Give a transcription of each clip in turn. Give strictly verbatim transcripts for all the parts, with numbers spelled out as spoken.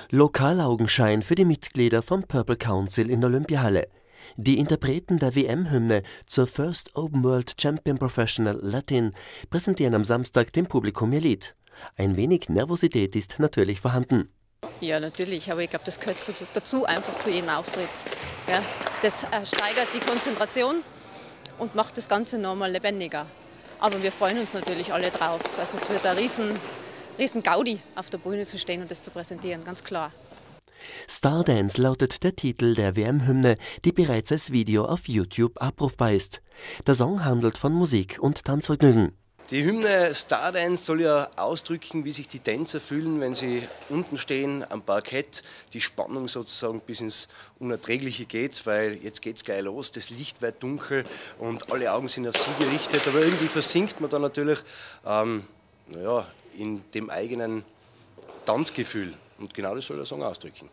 Lokalaugenschein für die Mitglieder vom Purple Council in der Olympiahalle. Die Interpreten der W M-Hymne zur First Open World Champion Professional Latin präsentieren am Samstag dem Publikum ihr Lied. Ein wenig Nervosität ist natürlich vorhanden. Ja, natürlich, aber ich glaube, das gehört dazu, einfach zu jedem Auftritt. Ja, das steigert die Konzentration und macht das Ganze nochmal lebendiger. Aber wir freuen uns natürlich alle drauf. Also es wird ein riesen, riesen Gaudi, auf der Bühne zu stehen und das zu präsentieren, ganz klar. Stardance lautet der Titel der W M-Hymne, die bereits als Video auf YouTube abrufbar ist. Der Song handelt von Musik und Tanzvergnügen. Die Hymne Stardance soll ja ausdrücken, wie sich die Tänzer fühlen, wenn sie unten stehen am Parkett, die Spannung sozusagen bis ins Unerträgliche geht, weil jetzt geht's gleich los, das Licht wird dunkel und alle Augen sind auf sie gerichtet, aber irgendwie versinkt man dann natürlich ähm, naja, in dem eigenen Tanzgefühl und genau das soll der Song ausdrücken.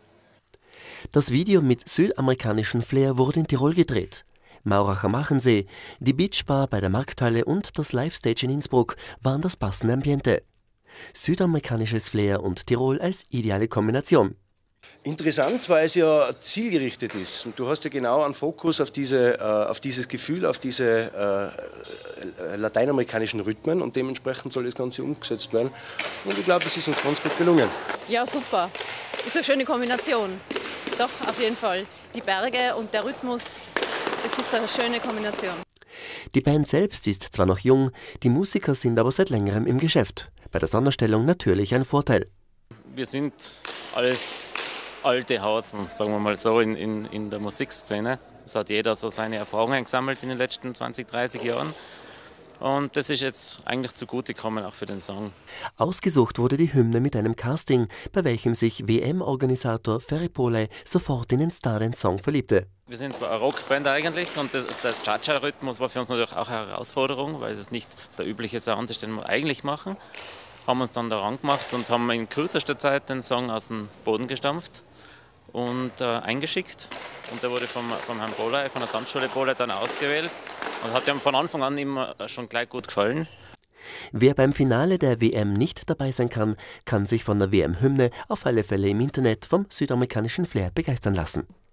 Das Video mit südamerikanischem Flair wurde in Tirol gedreht. Mauracher Machensee, die Beachbar bei der Markthalle und das Live-Stage in Innsbruck waren das passende Ambiente. Südamerikanisches Flair und Tirol als ideale Kombination. Interessant, weil es ja zielgerichtet ist. Du hast ja genau einen Fokus auf, diese, äh, auf dieses Gefühl, auf diese äh, lateinamerikanischen Rhythmen und dementsprechend soll das Ganze umgesetzt werden. Und ich glaube, es ist uns ganz gut gelungen. Ja, super. Das ist eine schöne Kombination. Doch, auf jeden Fall. Die Berge und der Rhythmus, das ist eine schöne Kombination. Die Band selbst ist zwar noch jung, die Musiker sind aber seit längerem im Geschäft. Bei der Sonderstellung natürlich ein Vorteil. Wir sind alles alte Hasen, sagen wir mal so, in, in, in der Musikszene. Es hat jeder so seine Erfahrungen gesammelt in den letzten zwanzig, dreißig Jahren. Und das ist jetzt eigentlich zugutekommen auch für den Song. Ausgesucht wurde die Hymne mit einem Casting, bei welchem sich W M-Organisator Ferry Pole sofort in den Stardance-Song verliebte. Wir sind eine Rockband eigentlich und das, der Cha-Cha-Rhythmus war für uns natürlich auch eine Herausforderung, weil es nicht der übliche Sound ist, den wir eigentlich machen. Haben uns dann daran gemacht und haben in kürzester Zeit den Song aus dem Boden gestampft und äh, eingeschickt. Und der wurde vom, vom Herrn Bohle, von der Tanzschule Bohle dann ausgewählt und hat ihm von Anfang an immer schon gleich gut gefallen. Wer beim Finale der W M nicht dabei sein kann, kann sich von der W M-Hymne auf alle Fälle im Internet vom südamerikanischen Flair begeistern lassen.